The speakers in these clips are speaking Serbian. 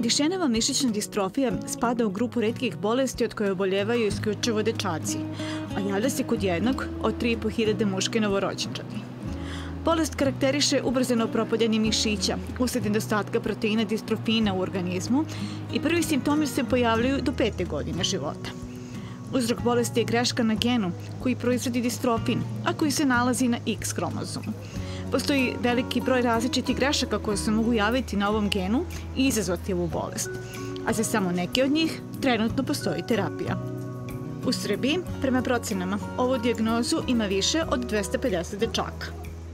Dišenova mišićna distrofija spada u grupu retkih bolesti od koje oboljevaju isključivo dečaci, a javlja se kod jednog od 3.500 muške novorođenčadi. Bolest karakteriše ubrzano propadanje mišića usled nedostatka proteina distrofina u organizmu i prvi simptomi se pojavljaju do 5. godine života. Uzrok bolesti je greška na genu koji proizvodi distrofin, a koji se nalazi na X hromozomu. Postoji veliki broj različitih grešaka koje se mogu javiti na ovom genu i izazvati ovu bolest, a za samo neke od njih trenutno postoji terapija. U Srbiji, prema procenama, ovu dijagnozu ima više od 250 dečaka.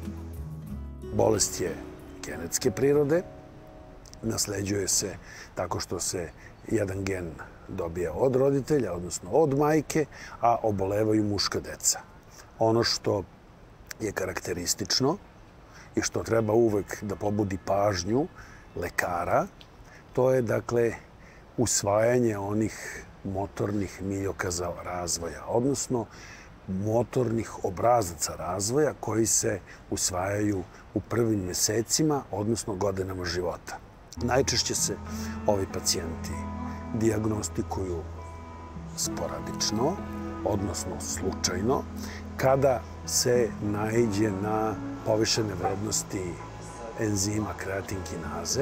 Bolest je genetske prirode, nasleđuje se tako što se jedan gen dobija od roditelja, odnosno od majke, a obolevaju muška deca. Ono što je karakteristično i što treba uvek da pobudi pažnju lekara, to je dakle usvajanje onih motornih miljokaza razvoja, odnosno motornih obrazaca razvoja koji se usvajaju u prvim mesecima, odnosno godinama života. Najčešće se ovi pacijenti dijagnostikuju sporadično, odnosno slučajno, kada se naiđe na povišene vrednosti enzima kreatinkinaze,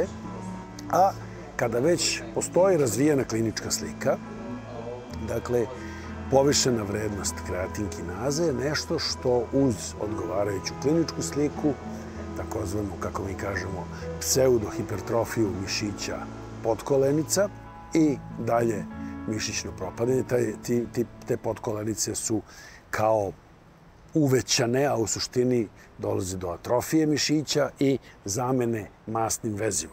a kada već postoji razvijena klinička slika, dakle, povišena vrednost kreatinkinaze je nešto što uz odgovarajuću kliničku sliku, takozvanu, kako mi kažemo, pseudohipertrofiju mišića potkolenica i dalje mišićno propadanje. Te potkolenice su kao uvećane, a u suštini dolazi do atrofije mišića i zamene masnim vezivom.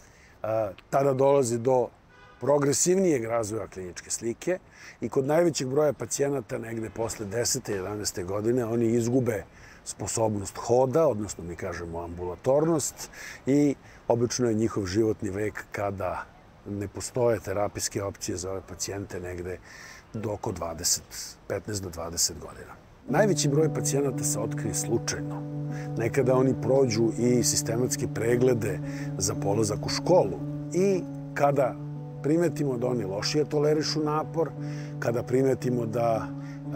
Tada dolazi do progresivnijeg razvoja kliničke slike i kod najvećeg broja pacijenata negde posle 10. 11. godine oni izgube sposobnost hoda, odnosno mi kažemo ambulatornost, i obično je njihov životni vek, kada ne postoje terapijske opcije za ove pacijente, negde do oko 15 do 20 godina. Najveći broj pacijenata se otkrije slučajno. Nekada oni prođu i sistematske preglede za polazak u školu i kada primetimo da oni lošije tolerišu napor, kada primetimo da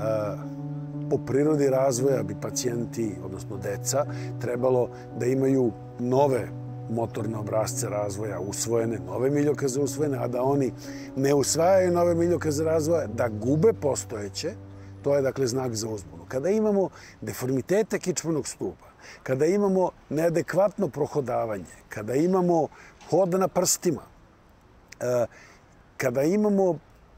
po prirodi razvoja bi pacijenti, odnosno deca, trebalo da imaju nove motorne obrasce razvoja usvojene, nove miljokaze usvojene, a da oni ne usvajaju nove miljokaze razvoja, da gube postojeće, to je dakle znak za uzbunu. Kada imamo deformitete kičmenog stuba, kada imamo neadekvatno prohodavanje, kada imamo hod na prstima, kada imamo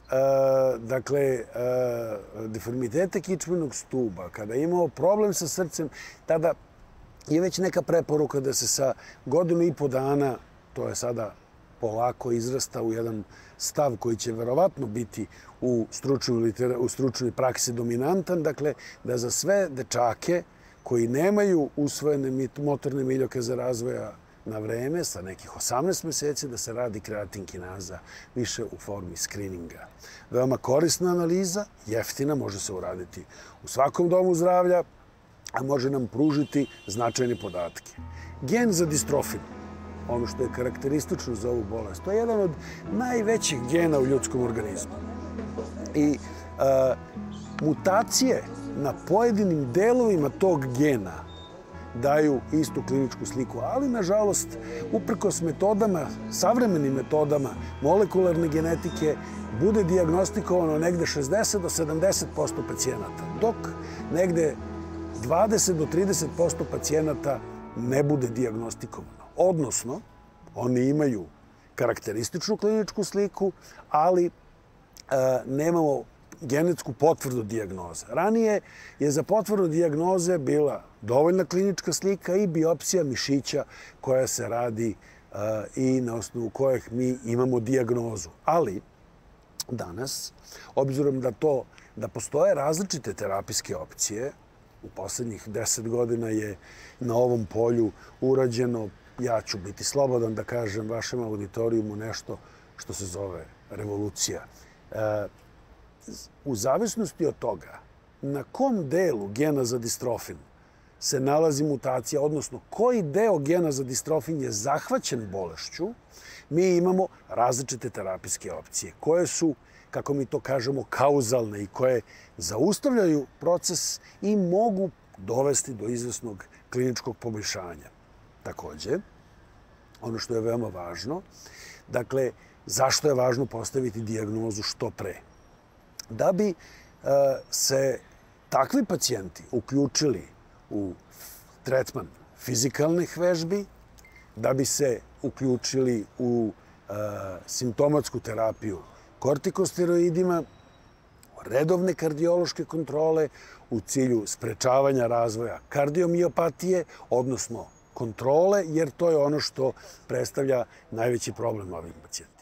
deformitete kičmenog stuba, kada imamo problem sa srcem, tada je već neka preporuka da se sa 1,5 godina dana, to je sada polako izrasta u jedan stav koji će verovatno biti u stručnoj praksi dominantan, dakle da za sve dečake koji nemaju usvojene motorne miljokaze razvoja na vreme, sa nekih 18 meseci, da se radi kreatinkinaza više u formi skrininga. Veoma korisna analiza, jeftina, može se uraditi u svakom domu zdravlja, a može nam pružiti značajne podatke. Gen za distrofin, ono što je karakteristično za ovu bolest, to je jedan od najvećih gena u ljudskom organizmu. I mutacije na pojedinim delovima tog gena daju istu kliničku sliku, ali nažalost, uprkos metodama, savremenim metodama molekularne genetike, bude dijagnostikovano negde 60 do 70% pacijenata, dok negde 20 do 30% pacijenata ne bude dijagnostikovano. Odnosno, oni imaju karakterističnu kliničku sliku, ali nemamo genetsku potvrdu dijagnoze. Ranije je za potvrdu dijagnoze bila dovoljna klinička slika i biopsija mišića koja se radi i na osnovu kojeg mi imamo dijagnozu. Ali danas, obzirom da postoje različite terapijske opcije, u poslednjih 10 godina je na ovom polju urađeno, ja ću biti slobodan da kažem vašem auditorijumu, nešto što se zove revolucija. U zavisnosti od toga na kom delu gena za distrofin se nalazi mutacija, odnosno koji deo gena za distrofin je zahvaćen bolešću, mi imamo različite terapijske opcije koje su, kako mi to kažemo, kauzalne i koje zaustavljaju proces i mogu dovesti do izvesnog kliničkog poboljšanja. Takođe, ono što je veoma važno, dakle, zašto je važno postaviti dijagnozu što pre? Da bi se takvi pacijenti uključili u tretman fizikalnih vežbi, da bi se uključili u simptomatsku terapiju kortikosteroidima, redovne kardiološke kontrole u cilju sprečavanja razvoja kardiomiopatije, odnosno kontrole, jer to je ono što predstavlja najveći problem ovim pacijentima.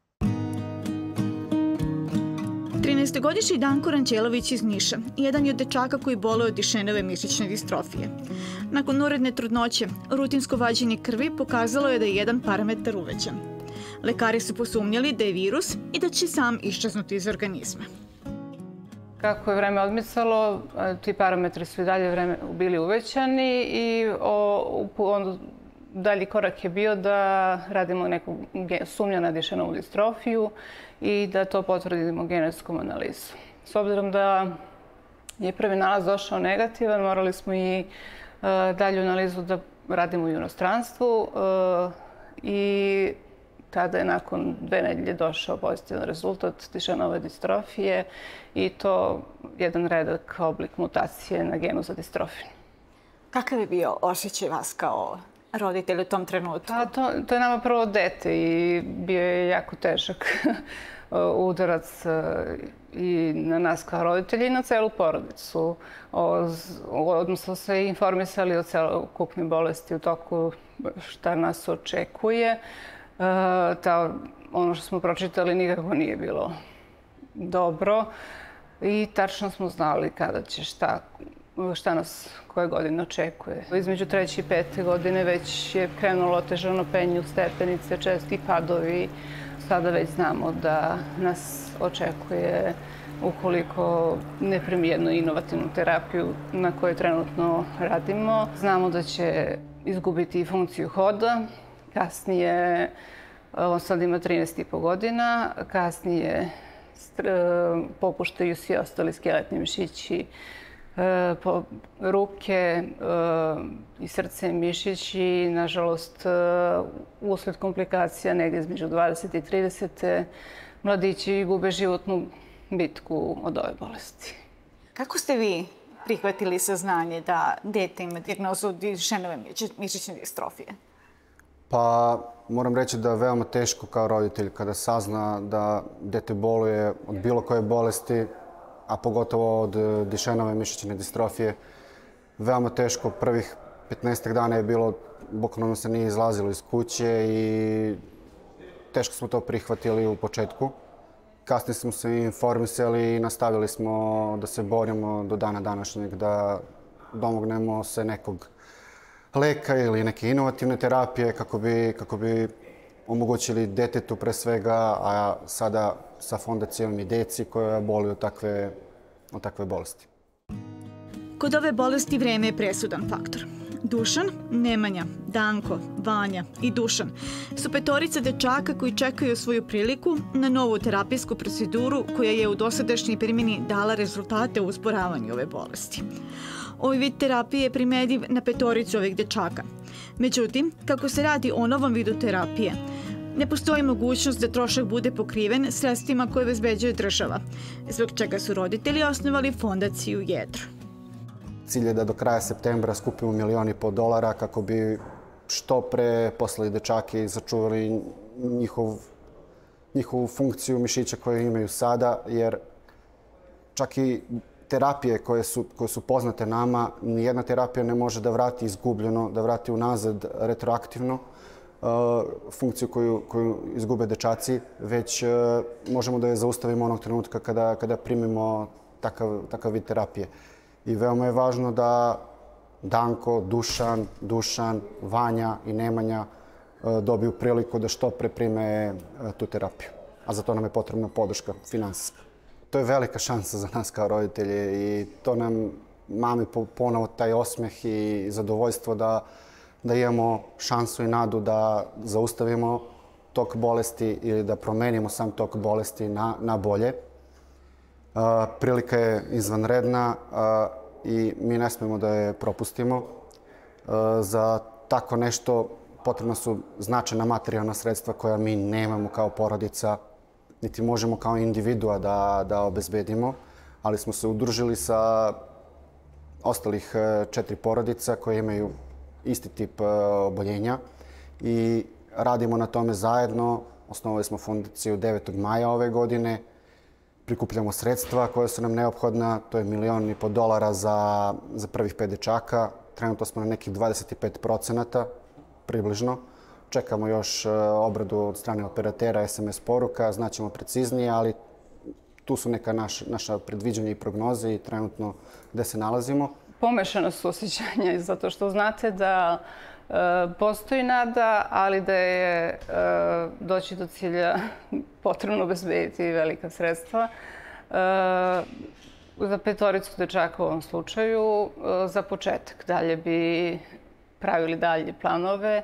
13-godišnji Danko Ranđelović iz Niša jedan je od dečaka koji boluje od Dušenove mišićne distrofije. Nakon uredne trudnoće, rutinsko vađenje krvi pokazalo je da je jedan parametar uvećan. Lekari su posumnjali da je virus i da će sam iščeznuti iz organizma. Kako je vreme odmicalo, ti parametri su i dalje bili uvećani i dalji korak je bio da radimo neku sumnju na Dušenovu distrofiju i da to potvrdimo genetskom analizom. S obzirom da je prvi nalaz došao negativan, morali smo i dalju analizu da radimo u inostranstvu i tada je nakon 2 nedelje došao pozitivan rezultat Dušenove distrofije i to jedan redak oblik mutacije na genu za distrofin. Kakav je bio osjećaj vas kao roditelj u tom trenutku? To je nama prvo dete i bio je jako težak udarac i na nas kao roditelji i na celu porodicu. Odnosno se informisali o celokupnoj bolesti u toku šta nas očekuje. Ono što smo pročitali nikako nije bilo dobro i tačno smo znali kada će šta nas koje godine očekuje. Između 3. i 5. godine već je krenulo otežano penje u stepenice, česti padovi. Sada već znamo da nas očekuje ukoliko ne primimo jednu inovativnu terapiju na kojoj trenutno radimo. Znamo da će izgubiti funkciju hoda. Kasnije, on sad ima 13,5 godina, kasnije popuštaju svi ostali skeletni mišići, ruke i srce mišić i, nažalost, usled komplikacija negdje između 20. i 30. mladići gube životnu bitku od ove bolesti. Kako ste vi prihvatili saznanje da dete ima dijagnozu Dušenove mišićne distrofije? Pa moram reći da je veoma teško kao roditelj kada sazna da dete boluje od bilo koje bolesti, a pogotovo od Dušenove mišićne distrofije. Veoma teško, prvih 15 dana je bilo, bukvalno se nije izlazilo iz kuće i teško smo to prihvatili u početku. Kasnije smo se informisali i nastavili smo da se borimo do dana današnjeg da domognemo se nekog leka ili neke inovativne terapije kako bi omogućili detetu pre svega, a sada sa fondacijom i deci koja boluju od takve bolesti. Kod ove bolesti vreme je presudan faktor. Dušan, Nemanja, Danko, Vanja i Dušan su petorica dečaka koji čekaju svoju priliku na novu terapijsku proceduru koja je u dosadašnjoj primjeni dala rezultate u usporavanju ove bolesti. Ovaj vid terapije je primediv na petoricu ovih dečaka. Međutim, kako se radi o novom vidu terapije, ne postoji mogućnost da trošak bude pokriven sredstvima koje obezbeđuje država, zbog čega su roditelji osnovali fondaciju Jedro. Cilj je da do kraja septembra skupimo $1,5 miliona kako bi što pre poslali dečake i sačuvali njihovu funkciju mišića koje imaju sada, jer čak i terapije koje su poznate nama, nijedna terapija ne može da vrati izgubljeno, da vrati unazad retroaktivno funkciju koju izgube dečaci, već možemo da je zaustavimo onog trenutka kada primimo takav vid terapije. I veoma je važno da Danko, Dušan, Vanja i Nemanja dobiju priliku da što pre prime tu terapiju. A za to nam je potrebna podrška finansijska. To je velika šansa za nas kao roditelje i to nam mami ponovo taj osmeh i zadovoljstvo da imamo šansu i nadu da zaustavimo tok bolesti ili da promenimo sam tok bolesti na bolje. Prilika je izvanredna i mi ne smemo da je propustimo. Za tako nešto potrebno su značajna materijalna sredstva koja mi nemamo kao porodica, niti možemo kao individua da obezbedimo, ali smo se udružili sa ostalih 4 porodica koje imaju isti tip oboljenja i radimo na tome zajedno. Osnovali smo fondaciju 9. maja ove godine. Prikupljamo sredstva koja su nam neophodna. To je $1,5 miliona za prvih 5 dečaka. Trenutno smo na nekih 25% približno. Čekamo još obradu od strane operatera SMS poruka. Znaćemo preciznije, ali tu su neka naša predviđanja i prognoze i trenutno gde se nalazimo. Pomešano su osjećanja zato što znate da postoji nada, ali da je doći do cilja potrebno obezbediti velika sredstva. Za 5 dečaka u ovom slučaju, za početak. Dalje bi pravili dalje planove,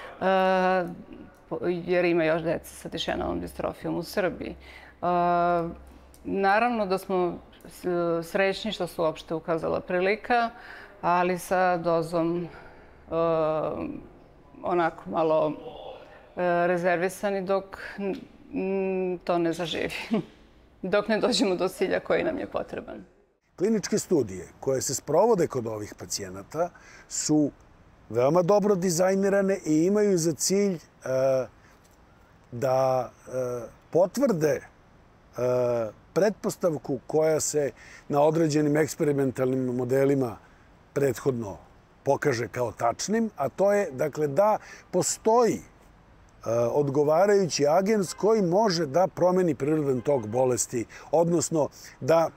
jer ima još dece sa Dušenovom distrofijom u Srbiji. Naravno da smo srećni što se uopšte ukazala prilika, ali sa dozom onako malo rezervisani dok to ne zaživi, dok ne dođemo do cilja koji nam je potreban. Kliničke studije koje se sprovode kod ovih pacijenata su veoma dobro dizajnirane i imaju za cilj da potvrde pretpostavku koja se na određenim eksperimentalnim modelima prethodno pokaže kao tačnim, a to je dakle da postoji odgovarajući agens koji može da promeni prirodan tok bolesti, odnosno da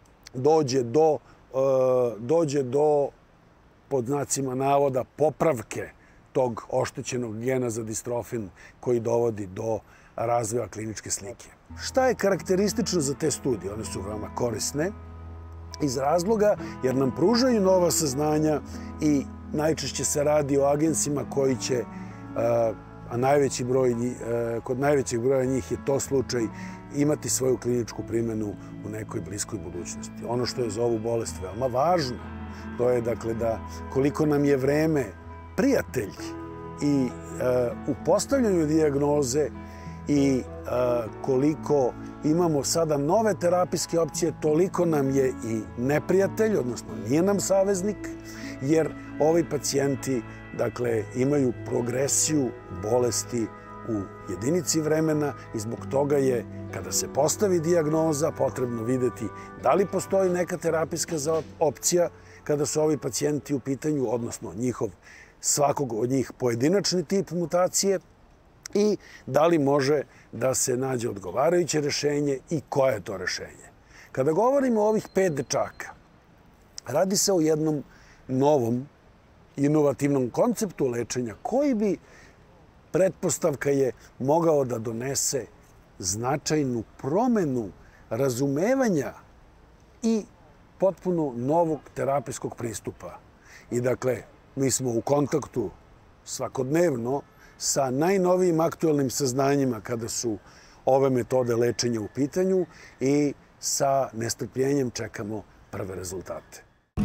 dođe do pod znacima navoda popravke tog oštećenog gena za distrofin koji dovodi do razvoja kliničke slike. Šta je karakteristično za te studije? One su veoma korisne iz razloga jer nam pružaju nova saznanja i najčešće se radi o agensima koji će, a kod najvećeg broja njih je to slučaj, imati svoju kliničku primjenu u nekoj bliskoj budućnosti. Ono što je za ovu bolest veoma važno, to je dakle da koliko nam je vreme prijatelj i u postavljanju dijagnoze i koliko imamo sada nove terapijske opcije, toliko nam je i neprijatelj, odnosno nije nam saveznik, jer ovi pacijenti dakle, imaju progresiju bolesti u jedinici vremena i zbog toga je, kada se postavi dijagnoza, potrebno videti da li postoji neka terapijska opcija kada su ovi pacijenti u pitanju, odnosno svakog od njih pojedinačni tip mutacije i da li može da se nađe odgovarajuće rešenje i koje je to rešenje. Kada govorimo o ovih 5 dečaka, radi se o jednom novom, inovativnom konceptu lečenja koji bi, pretpostavka je, mogao da donese značajnu promenu razumevanja i potpuno novog terapijskog pristupa. I dakle, mi smo u kontaktu svakodnevno sa najnovijim aktualnim saznanjima kada su ove metode lečenja u pitanju i sa nestrpljenjem čekamo prve rezultate.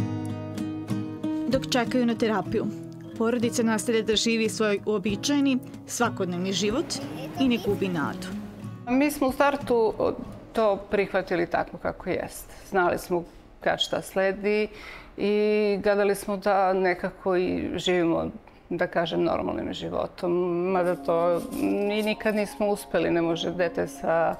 Dok čekaju na terapiju, porodica nastavlja da živi svoj uobičajeni svakodnevni život i ne gubi nadu. Mi smo u startu to prihvatili tako kako jest. Znali smo kad šta sledi i gledali smo da nekako i živimo, da kažem, normalnim životom. Mada to i nikad nismo uspeli, ne može dete sa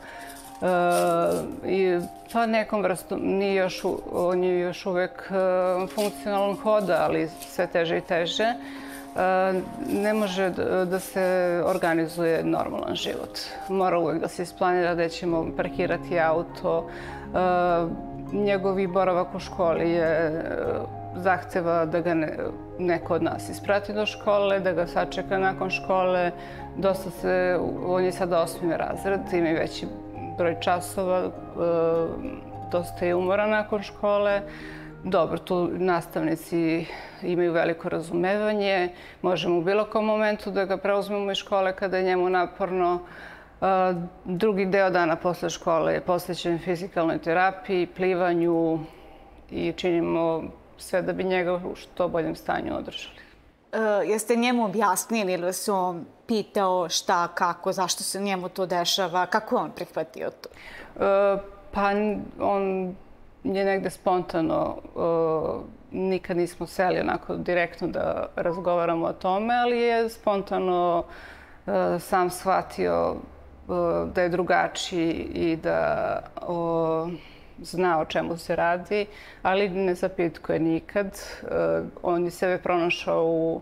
pa nekom vrstom, on je još uvek funkcionalan hoda, ali sve teže i teže. Ne može da se organizuje normalan život. Mora uvek da se isplanira gde ćemo parkirati auto. Njegovi boravak u školi je zahteva da ga neko od nas isprati do škole, da ga sačeka nakon škole. On je sada 8. razred, ima i veći broj časova, dosta je umoran nakon škole. dobro, tu nastavnici imaju veliko razumevanje. Možemo u bilo kom momentu da ga preuzmemo iz škole kada je njemu naporno. Drugi deo dana posle škole je posvećen fizikalnoj terapiji, plivanju i činimo sve da bi njega u što boljem stanju održali. Jeste njemu objasnili ili vas on pitao šta, kako, zašto se njemu to dešava? Kako je on prihvatio to? Pa on je negde spontano, nikad nismo seli onako direktno da razgovaramo o tome, ali je spontano sam shvatio da je drugačiji i da zna o čemu se radi, ali ne zapitkuje nikad. On je sebe pronašao u,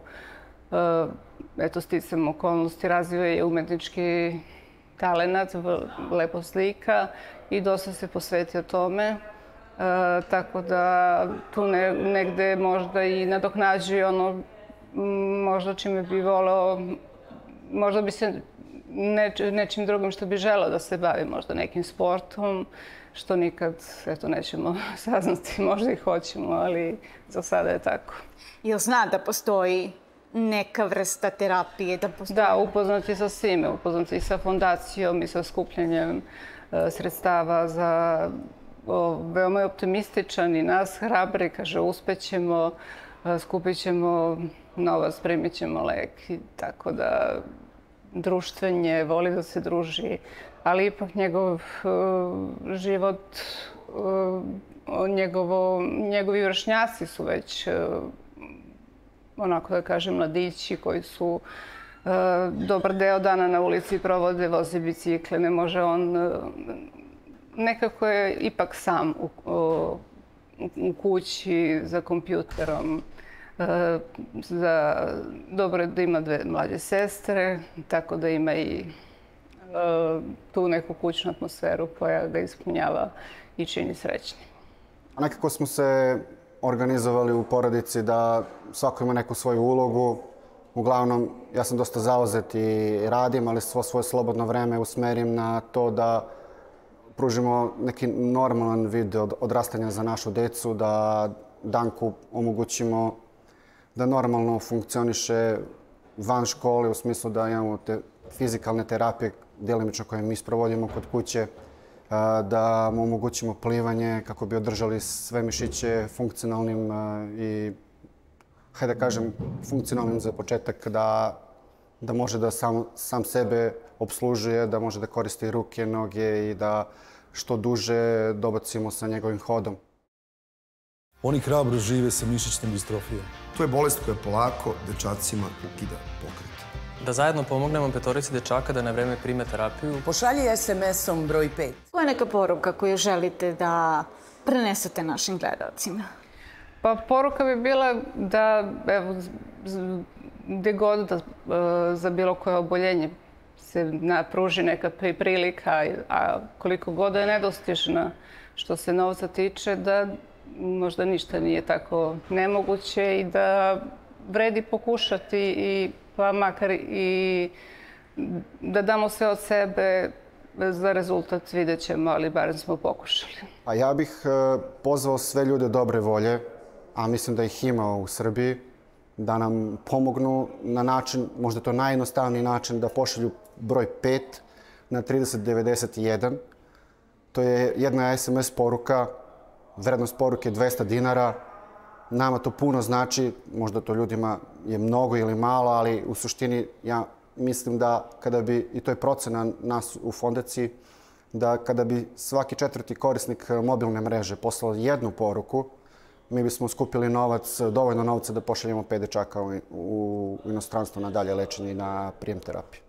sticam okolnosti, razvio je umetnički talenat, lepo slika i dosta se posvetio tome. Tako da tu negde možda i nadoknađuje ono možda čime bi voleo, možda bi se nečim drugim što bi želeo da se bavi, možda nekim sportom, što nikad, nećemo saznati, možda i hoćemo, ali za sada je tako. Jel zna da postoji neka vrsta terapije? Da, upoznat je sa svime, upoznat je i sa fondacijom i sa skupljanjem sredstava za... Veoma je optimističan i nas hrabri, kaže uspećemo, skupit ćemo novac, primit ćemo lek, tako da društvenje, voli da se druži, ali ipak njegov život, njegovi vršnjaci su već, onako da kažem, mladići koji su dobar deo dana na ulici provode, voze bicikle, ne može on, nekako je ipak sam u kući, za kompjuterom. Dobro je da ima 2 mlađe sestre, tako da ima i tu neku kućnu atmosferu koja ga ispunjava i čini srećnim. Nekako smo se organizovali u porodici da svako ima neku svoju ulogu. Uglavnom, ja sam dosta zauzet i radim, ali svo svoje slobodno vreme usmerim na to da pružimo neki normalan vid odrastanja za našu decu, da Danku omogućimo da normalno funkcioniše van škole, u smislu da imamo te fizikalne terapije, djelimično koje mi sprovodimo kod kuće, da mu omogućimo plivanje kako bi održali sve mišiće funkcionalnim i, hajde da kažem, funkcionalnim za početak, da može da sam sebe obslužuje, da može da koristi ruke, noge i da što duže dobacimo sa njegovim hodom. Oni hrabro žive sa mišićnom distrofijom. To je bolest koja polako dečacima ukida pokret. Da zajedno pomognemo 5 dečaka da na vreme prime terapiju. Pošalji SMS-om broj 5. Koja je neka poruka koju želite da prenesete našim gledalcima? Pa poruka bi bila da, evo, gde god da za bilo koje oboljenje se pruži neka prilika, a koliko god je nedostižna što se novca tiče, da možda ništa nije tako nemoguće i da vredi pokušati i pa makar i da damo sve od sebe. Za rezultat vidjet ćemo, ali barem smo pokušali. A ja bih pozvao sve ljude dobre volje, a mislim da ih ima u Srbiji, da nam pomognu na način, možda to najjednostavniji način, da pošalju broj 5 na 3091. To je jedna SMS poruka, vrednost poruke 200 dinara. Nama to puno znači, možda to ljudima je mnogo ili malo, ali u suštini ja mislim da kada bi, i to je procena nas u fondaciji, da kada bi svaki 4. korisnik mobilne mreže poslao jednu poruku, mi bismo skupili novac, dovoljno novca da pošaljemo 5 dečaka u inostranstvo na dalje lečenje i na prijem terapiju.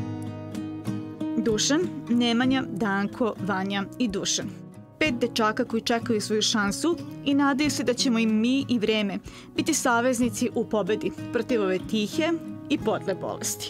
Dušan, Nemanja, Danko, Vanja i Dušan. 5 dečaka koji čekaju svoju šansu i nadaju se da ćemo im mi i vreme biti saveznici u pobedi protiv ove tihe i podle bolesti.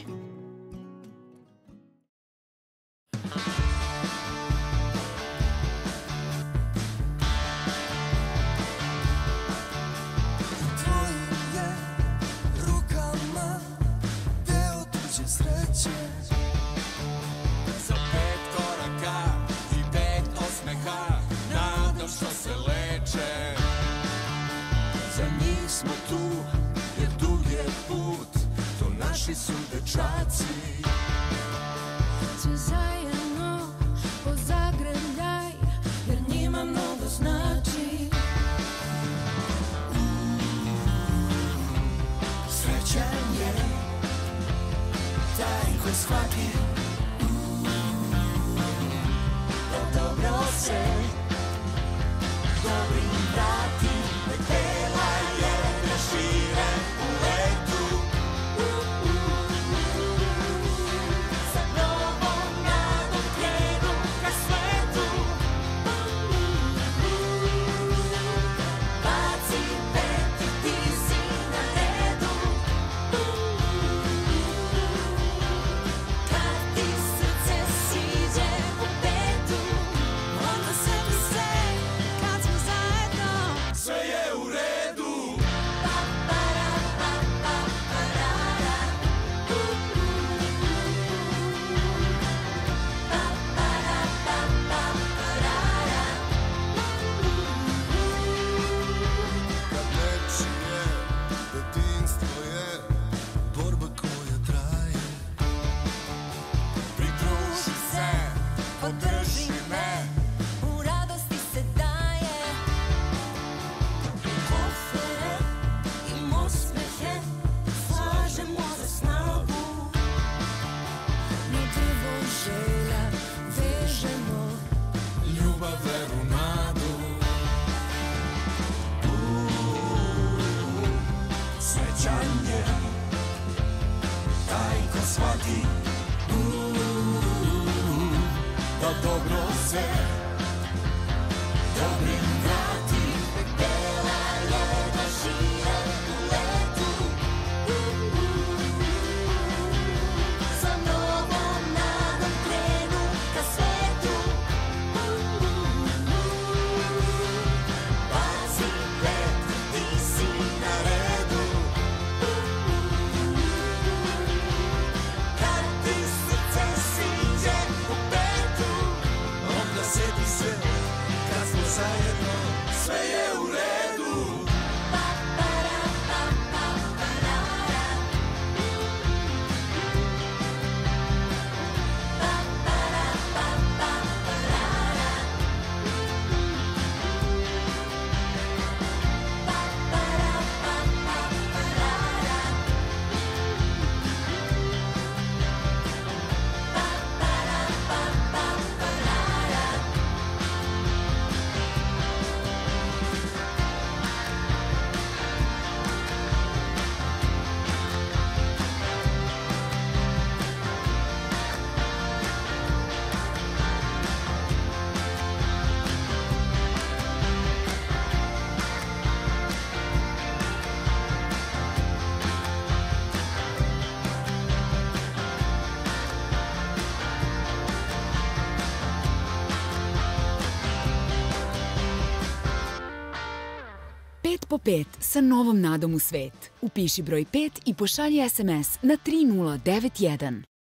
Što se leče naši su dečaci. Sve zajedno po zagrljaj, jer njima mnogo znači. Srećan je taj ko shvati da dobro se dobrim vrati. Nek bela jedra šire u letu, sa novom nadom krenu ka svetu. Baci pet i ti si na redu, kad ti srce siđe u petu, onda seti se kad smo zajedno, sve je u redu. Pa para pa pa parara, pa para pa pa parara. Kad nečije detinstvo je borba koja traje, Pridruži se, podrži me, u radosti se daje. Kofere i osmehe slažemo za snagu, na drvo želja vežemo. ljubav, veru, nadu. Srećan je taj ko shvati Da dobro se dobrim vrati. Nek bela jedra šire u letu, sa novom nadom krenu ka svetu. Baci pet, ti si na redu, kad ti srce siđe u petu, onda seti se kad smo zajedno, sve je u redu. pa para pa pa parara, pa para pa pa parara, pa para pa pa parara, pa para pa pa parara. Pet po pet sa novom nadom u svet. Upiši broj 5 i pošalji SMS na 3091.